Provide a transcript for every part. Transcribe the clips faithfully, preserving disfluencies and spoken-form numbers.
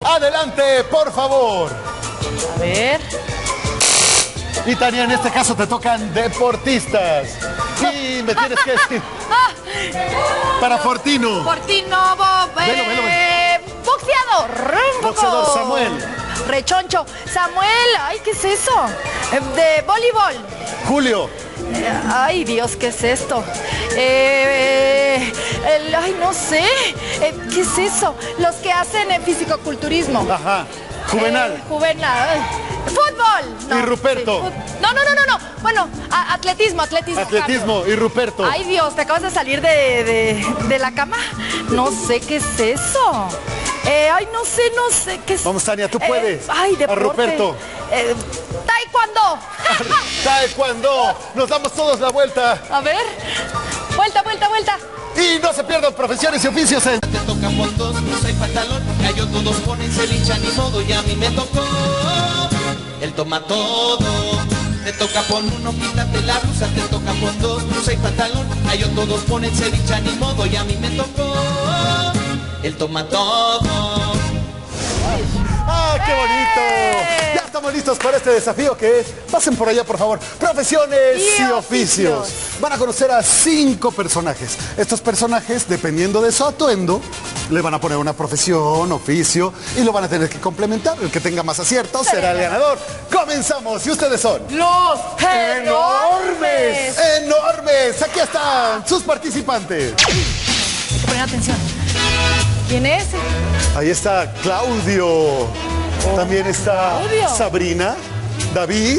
Adelante, por favor. A ver. Y Tania, en este caso te tocan deportistas. Y me tienes que decir. Para Fortino. Fortino, Bob. Velo, velo, eh, boxeador. Boxeador Samuel. Rechoncho. Samuel, ay, ¿qué es eso? Eh, de voleibol. Julio. Eh, ay, Dios, ¿qué es esto? Eh, eh, el- ay, no sé. Eh, ¿Qué es eso? Los que hacen eh, fisicoculturismo. Ajá. Juvenal. Eh, juvenal. Ay. Fútbol. Y Ruperto. sí, fut- no, no, no, no, no. Bueno, a- atletismo, atletismo. Atletismo. Carlos. Y Ruperto. Ay, Dios, ¿te acabas de salir de, de, de la cama? No sé qué es eso. Eh, ay, no sé, no sé qué es. Vamos, Tania, tú Eh, puedes. ay, deporte. A Ruperto. Eh, taekwondo. Taekwondo. Nos damos todos la vuelta. A ver. Vuelta, vuelta, vuelta. Y no se pierdan profesiones y oficios en... Te toca por dos, blusa y pantalón. Gallo todos ponen ceviche, ni modo, y a mí me tocó. Él toma todo. Te toca por uno, quítate la blusa. Te toca por dos, blusa y pantalón. Gallo todos ponen ceviche, ni modo, y a mí me tocó. Él toma todo. ¡Ah, qué bonito! Ya estamos listos para este desafío que es... Pasen por allá, por favor. Profesiones y, Y oficios. oficios. Van a conocer a cinco personajes. Estos personajes, dependiendo de su atuendo, le van a poner una profesión, oficio, y lo van a tener que complementar. El que tenga más aciertos será el ganador. ¡Comenzamos! ¿Y ustedes son? Los ¡Enormes! ¡Enormes! Aquí están sus participantes. Hay que poner atención. ¿Quién es? Ahí está Claudio. También está Claudio. Sabrina, David,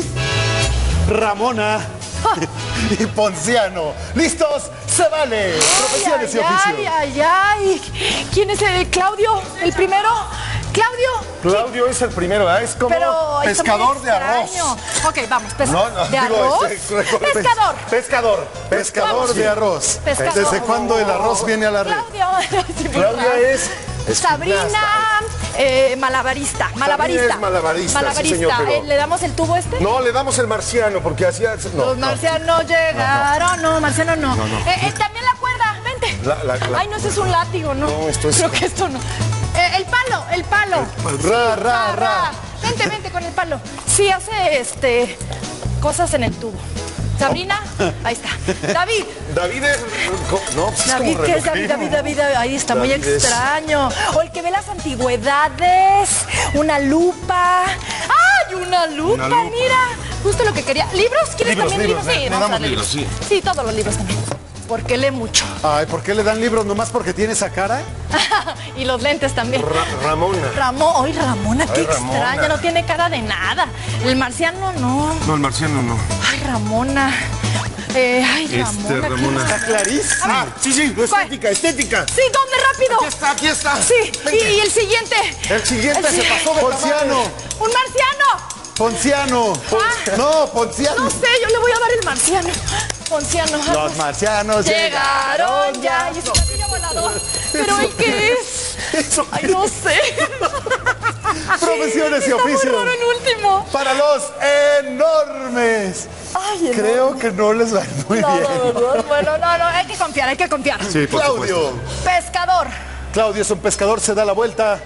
Ramona y Ponciano. ¿Listos? ¡Se vale! Profesiones y ay, oficios. ay, ay, ay. ¿Quién es el Claudio? ¿El primero? ¿Claudio? Claudio es el primero, ¿eh? Es como Pero está pescador muy de arroz. extraño. Ok, vamos. pes- No, no, ¿De digo, arroz? este, reco- Pescador. Pescador. Pescador Vamos. de arroz. Pescador. ¿Desde cuándo el arroz viene a la red? Claudio. Sí, muy Claudia raro. es... es Sabrina, gimnasta. eh, malabarista. Malabarista. es malabarista, sí, Malabarista. señor, pero- Eh, ¿Le damos el tubo este? No, le damos el marciano porque hacía... No, Los no. marcianos llegaron. No, marciano no. No, no. Eh, eh, también la cuerda, vente. La- la- la- Ay, no, ese es un látigo, ¿no? No, esto es- Creo que esto no. Eh, el palo, el palo. Ra, ra, ra. Vente, vente con el palo. Sí, hace este cosas en el tubo. Sabrina, ahí está. David. David es... No, pues es David, como ¿qué es David? relojero. David, David, David, ahí está muy David es- extraño. O el que ve las antigüedades, una lupa. ¡Ay, una lupa! Una lupa. Mira, justo lo que quería. ¿Libros? ¿Quieres Libros, también libros, libros? le- Sí, le vamos a damos dar libros, sí. Sí, todos los libros también. Porque lee mucho. Ay, ¿por qué le dan libros nomás porque tiene esa cara? Y los lentes también. Ra- Ramona. Ramón, ay, Ramona, qué Ay, Ramona. extraña, no tiene cara de nada. El marciano no. No, el marciano no. Ay, Ramona. Eh, ay, Este, Ramona. ¿quién Ramona. es? Está clarísimo. Ah, sí, sí, ¿Cuál? estética, estética. Sí, ¿dónde rápido? Aquí está, aquí está. Sí, y, Vente. y el siguiente. El siguiente El se si- pasó de Ponciano. Un marciano. Ponciano. Ah. No, Ponciano. No sé, yo le voy a dar el marciano. Ponciano. Los marcianos Llegaron ya. Y su platillo volador. ¿Pero el qué es? Eso. Ay, no sé. Profesiones y Está muy oficios. raro en último. Para los enormes. Ay, Creo que no les va a ir muy No, bien. no, no, bueno, no, no, hay que confiar, hay que confiar. Sí, por Claudio. supuesto. Pescador. Claudio es un pescador, se da la vuelta.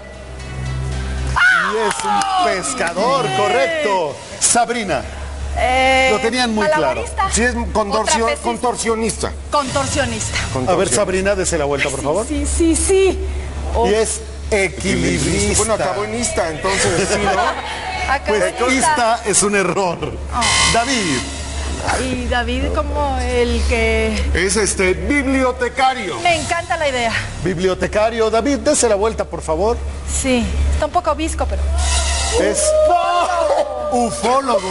Y es un pescador, correcto. Sabrina. Eh, Lo tenían muy claro. malabarista. Sí, es O contorsion- trapecista. contorsionista. Contorsionista. A ver, Contorsion. Sabrina, dese la vuelta, por favor. Sí, sí, sí. Oh, Y es equilibrista. Bueno, acabó en ista, entonces sí, ¿no? acá Pues está. esta es un error. David. Y David como el que... Es este, bibliotecario. Me encanta la idea. Bibliotecario. David, dese la vuelta, por favor. Sí, está un poco visco, pero... Es ufólogo.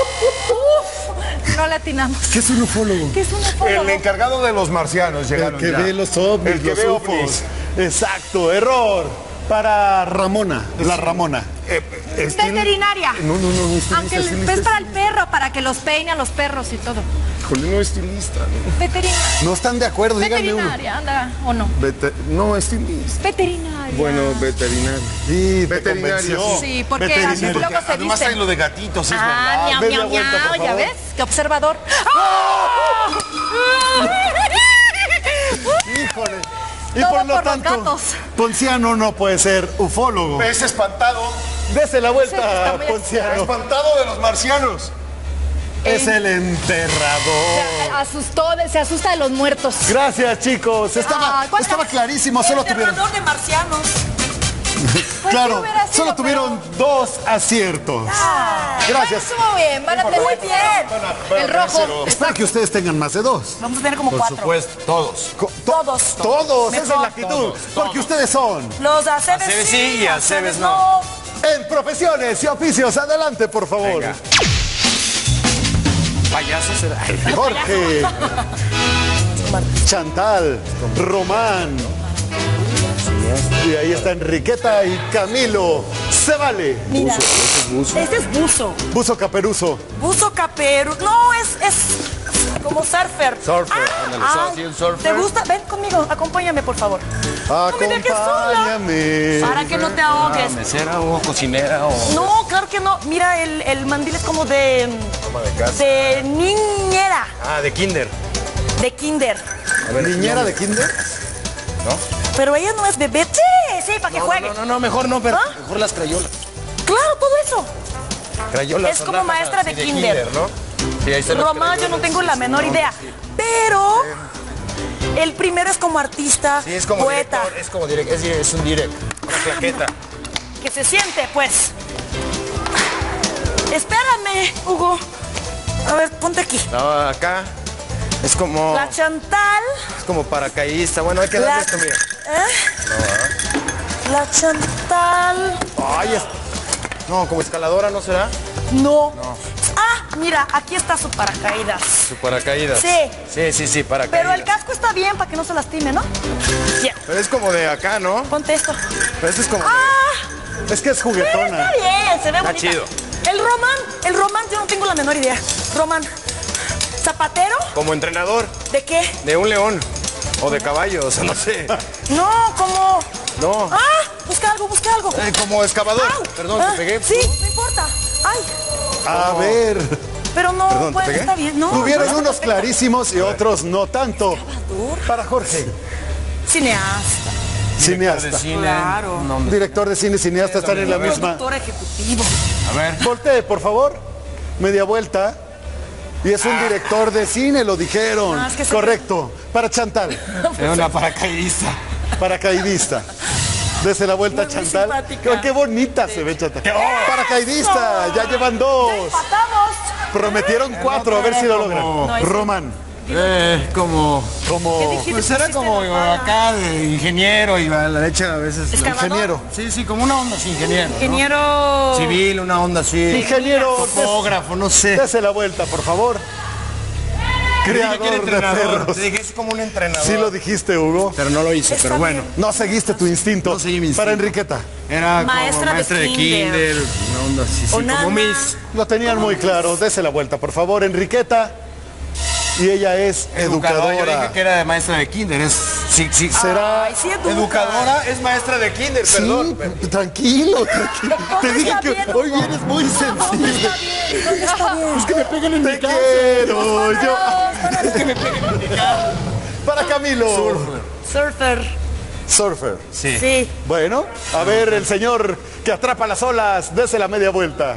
Uf, no le atinamos. ¿Qué es un ufólogo? ¿Qué es un El ufólogo? encargado de los marcianos El llegaron que ya. ve los ovnis, El que los ve U F Os. ovnis. Exacto, error. Para Ramona, la Ramona. Eh, estil- Veterinaria. No, no, no, no, estilista, Aunque el- estilista, es para el estilista. perro, para que los peine a los perros y todo. Híjole, no estilista. ¿no? Veterinaria. No están de acuerdo, díganme uno. Veterinaria, anda, ¿o no? Vete- no, estilista. Veterinaria. Bueno, veterinario. Sí, te Veterinario. convenció. Sí, porque Veterinario. así luego se Además dicen. hay lo de gatitos, es Ah, verdad. miau, Media miau, vuelta, por miau, ¿ya favor. ves? ¡Qué observador! ¡Ah! Híjole. Y Todo por lo por los tanto, gatos. Ponciano no puede ser ufólogo. Es espantado. Dese la Sí, vuelta, está muy Ponciano. Espantado de los marcianos. Es el Se enterrador. asustó, se asusta de los muertos. Gracias, chicos. Estaba, Ah, ¿cuál estaba era? clarísimo. Solo El tuvieron. terrador de marcianos. Pues Claro, sí hubiera sido, solo tuvieron dos aciertos. Ah, Gracias. bueno, estuvo bien, van a tener Muy bien. el rojo. Espero que ustedes tengan más de dos. Vamos a tener como cuatro. Supuesto, todos. Co- to- Todos. Todos, esa es Mejor. la actitud. Porque ustedes son Los acebes Acebes sí sí y acebes no. en profesiones y oficios. Adelante, por favor. Venga. Payaso será. Jorge, Chantal, Román. Y ahí está Enriqueta y Camilo. Se vale. Mira, este es buzo. Buzo Caperuso. Buzo capero. No, es, es como surfer. Surfer, Ah, ándale, ay, sí, un surfer. ¿te gusta? Ven conmigo, acompáñame, por favor. No me dejes sola. Acompáñame. Para que no te ahogues. ¿Mesera o cocinera o...? No, claro que no. Mira, el, el mandil es como de... Toma de casa. de niñera. Ah, de kinder. De kinder. A ver, ¿Niñera no, de kinder? ¿No? Pero ella no es bebé. Sí, sí, para que No, juegue. no, no, no, mejor no, pero ¿Ah? mejor las crayolas. Claro, todo eso. Crayolas Es son como las- maestra sí, de kinder. ¿no? Sí, ahí están las Román, yo no crayolas. tengo la menor idea. Pero el primero es como artista, Sí, es como poeta. director, es como direct, es, es un direct, una claqueta. Que se siente, pues. Espérame, Hugo. A ver, ponte aquí. No, acá es como, La Chantal. es como paracaidista. Bueno, hay que La, darle esto, mira. ¿Eh? La Chantal. Ay, es... No, como escaladora, ¿no será? No. Ah, mira, aquí está su paracaídas. Su paracaídas. Sí. Sí, sí, sí, paracaídas. Pero el casco está bien para que no se lastime, ¿no? Bien. Pero es como de acá, ¿no? Ponte esto. Pero este es como... Ah, Es que es pero juguetona. está bien, se ve Está bonita. chido. El Román, el Román, yo no tengo la menor idea. Román, ¿zapatero? Como entrenador ¿De qué? de un león. O de caballo, o sea, no sé. No, como... No. Ah, busca algo, busca algo. Eh, como excavador. Au. Perdón, Ah, te pegué. Sí, no importa. Ay, A ver. pero no, Perdón, ¿te pues, pegué? está bien. No, Tuvieron no, unos clarísimos y otros no tanto. Para Jorge, Cineasta. cineasta. Claro. Director de cine, cineasta, están en la misma. Productor ejecutivo. A ver. Voltee, por favor. Media vuelta. Y es un director de cine, lo dijeron. No, es que se- Correcto. Para Chantal. Es una paracaidista. Paracaidista. Dese la vuelta, Muy, muy Chantal. simpática. Qué, qué bonita se ve, Chantal. Paracaidista. Ya llevan dos. Empatamos. Prometieron cuatro. A ver si lo logran. No, ese- Román. Eh, como... Como Pues era como acá de ingeniero y a la leche a veces... Excavador. ingeniero. Sí, sí, como una onda así, ingeniero. ¿no? Ingeniero. Civil, una onda así. ingeniero. Topógrafo, no sé. Dese la vuelta, por favor. Creí que era Creador de entrenador. perros. Te dije, es como un entrenador. Sí lo dijiste, Hugo. Pero no lo hice, Está pero bueno. bien. No seguiste tu instinto. No seguí mi instinto. Para Enriqueta. Era como Maestra de maestra de kinder. kinder. Una onda así, sí, O como nana. mis... Lo tenían muy claro. Dese la vuelta, por favor, Enriqueta. Y ella es Educadora. Yo educadora. dije que era de maestra de kinder. Es, sí, sí. Será. Ay, sí, educa. Educadora es maestra de kinder, Sí, perdón. pero- tranquilo, tranquilo. Te dije está que bien, hoy Hugo. vienes muy sensible. Está bien, ¿dónde está bien? Es que me peguen en mi casa. Quiero, yo. Es que me peguen en mi casa. Para Camilo. Surfer. Surfer. Sí. Sí. Bueno, a ver, el señor que atrapa las olas, dese la media vuelta.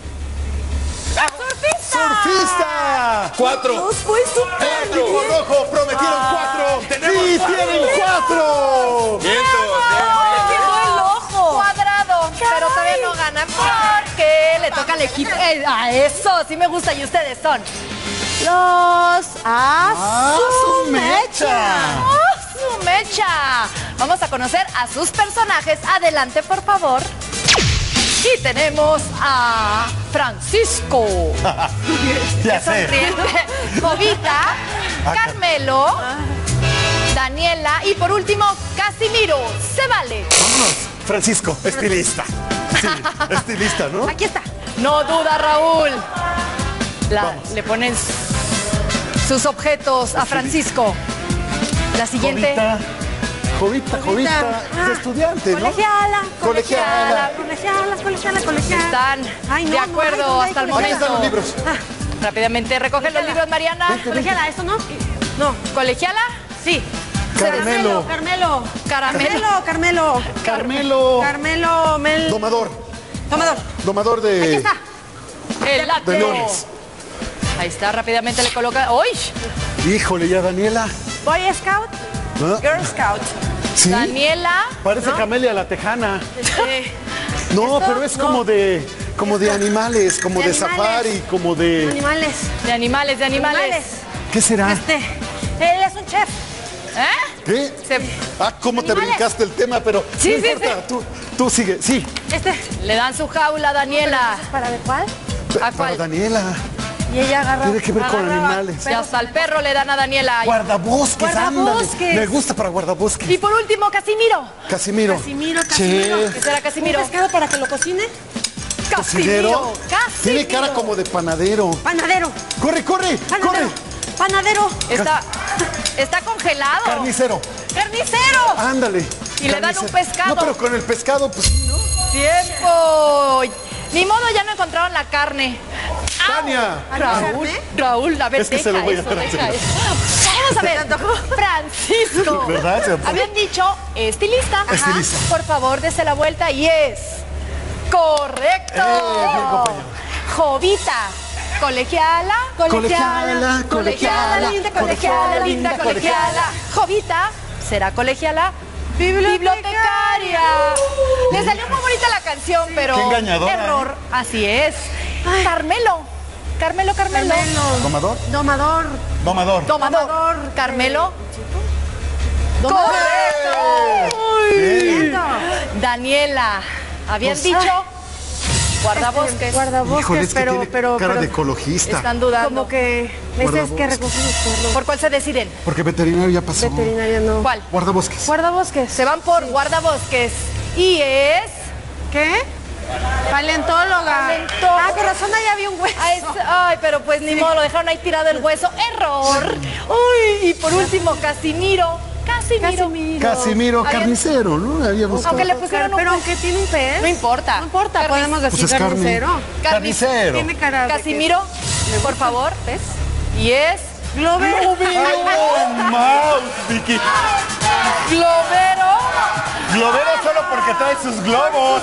¡Surfista! ¡Surfista! Cuatro. Nos fue súper Equipo bien. rojo, prometieron cuatro. ¡Sí, tienen cuatro! Viento, Quedó el ojo. Cuadrado, pero todavía no ganan porque le toca al equipo. Eh, a eso, sí me gusta. Y ustedes son los Azumecha. Azumecha. Vamos a conocer a sus personajes. Adelante, por favor. Y tenemos a Francisco. Ya sé. Sonriente. Jovita, Carmelo, Daniela y por último, Casimiro. Se vale. Vámonos. Francisco, estilista. Sí, estilista, ¿no? Aquí está. No duda, Raúl. La- le ponen sus objetos a Francisco. La siguiente. Jovita, Jovita, Jovita. Es estudiante, ¿no? Colegiala, Colegiala. colegiala, colegiala, colegiala. Están Ay, no, de no, acuerdo ay, ¿dónde hay hasta el Ahí están los momento. libros. Rápidamente recogen los libros, Mariana. Colegiala, ¿esto no? No. ¿Colegiala? Sí. Carmelo. Carmelo. Caramelo. Carmelo. Carmelo. Carmelo. Mel. Domador. Tomador. Domador Aquí de, está. El látigo. de leones. Ahí está, rápidamente le coloca. ¡Uy! Híjole, ya Daniela. Boy Scout. ¿Ah? Girl Scout. ¿Sí? Daniela. Parece Camelia la Tejana. Este, No, ¿Esto? pero es No. como de como de animales, como De de, animales. safari, como de... Animales. De animales, de animales. Animales. ¿Qué será? Este. Él es un chef. ¿Eh? ¿Qué? Se- Ah, cómo te Animales. brincaste el tema, pero Sí, no sí, importa, tú, tú sigue. Sí, Este. Le dan su jaula a Daniela. ¿Para ver cuál? pe- ¿A para cuál? Daniela. Y ella agarra. Tiene que ver con agarraba animales. Y hasta el perro le dan a Daniela. Guardabosques, Guardabosques. ándale. Me gusta para guardabosques. Y por último, Casimiro. Casimiro. Casimiro, Che, Casimiro. ¿Qué será Casimiro? ¿Un pescado para que lo cocine? cocinero. Casimiro. Tiene cara como de panadero. Panadero. Corre, corre, Panadero. corre. Panadero. Está, está congelado. Carnicero. ¡Carnicero! Ándale. Y le dan un pescado. No, pero con el pescado, pues sí, ¿no? ¡Tiempo! Ni modo, ya no encontraron la carne. ¡Au! Tania. Raúl, Raúl, a ver, Es que deja se lo voy a eso, dar a deja Tania. eso. Vamos a ver, Francisco. ¿Verdad? Se- Habían dicho estilista. Ajá. Estilista. Por favor, dese la vuelta y es correcto. Eh, bien, compañero. Jovita. Colegiala, Colegiala, colegiala, linda, colegiala, linda, colegiala. Jovita será colegiala. Bibliotecaria. Le salió muy bonita la canción, pero Qué engañadora, error. Así es. Carmelo. Carmelo, Carmelo. ¿Domador? Domador. Domador. Domador. Carmelo. Domador. Correcto. Uy. Viendo. Daniela. Habían Pues, dicho guardabosques. Este, guardabosques, Híjole, es que pero, tiene pero, cara pero de ecologista. Están dudando. como que ese es que Guardabosques. recoge los perros. ¿Por cuál se deciden? Porque veterinario ya pasó. Veterinaria no. ¿Cuál? Guardabosques. Guardabosques. Se van por guardabosques. Y es... ¿Qué? Paleontóloga. Paleontóloga. Ah, con razón ahí había un hueso. Ay, es- ay, pero pues ni modo, lo dejaron ahí tirado el hueso. Error. Uy, y por último, Casimiro. Casimiro. Casimiro. Casimiro, Habían- carnicero, ¿no? Habíamos Aunque le pusieron un... Pero aunque tiene un pez. No importa. No importa, Carnic- podemos decir Pues es carne. carnicero. Carnicero. Tiene cara de Casimiro, por favor, ¿ves? Y es... que- Glover. ¡Oh, mouse, Vicky! Globero. Globero solo porque trae sus globos.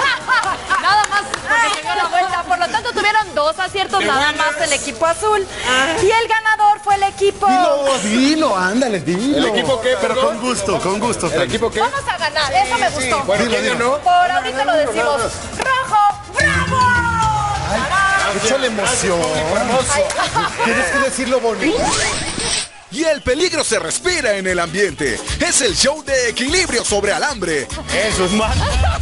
Nada más porque tengo la vuelta. Por lo tanto, tuvieron dos aciertos, nada más el equipo azul. Y el ganador fue el equipo... Dilo, dilo, ándale, dilo. ¿El equipo qué, Pero perdón? con gusto, con gusto. ¿El Tania. equipo qué? Vamos a ganar, eso me gustó. Bueno, Dilo, ¿quién dilo. ganó? Por ahorita lo decimos. ¡Rojo! ¡Bravo! Échale emoción. Tienes que decirlo bonito. Y el peligro se respira en el ambiente. Es el show de equilibrio sobre alambre. Eso es más.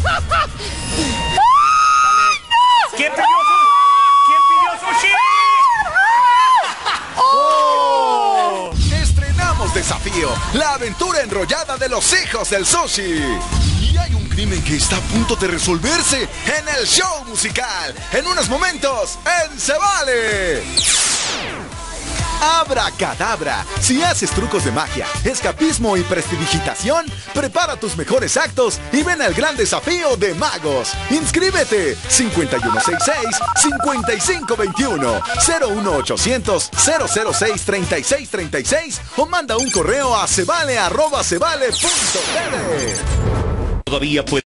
¿Quién pidió su... ¿Quién pidió sushi? Estrenamos Desafío, la aventura enrollada de los hijos del sushi. Y hay un crimen que está a punto de resolverse en el show musical. En unos momentos, en Se Vale. Abracadabra. Si haces trucos de magia, escapismo y prestidigitación, prepara tus mejores actos y ven al gran desafío de magos. Inscríbete cinco uno seis seis, cinco cinco dos uno, cero uno ochocientos, cero cero seis, treinta y seis treinta y seis o manda un correo a cevale arroba cevale punto tv. Todavía puede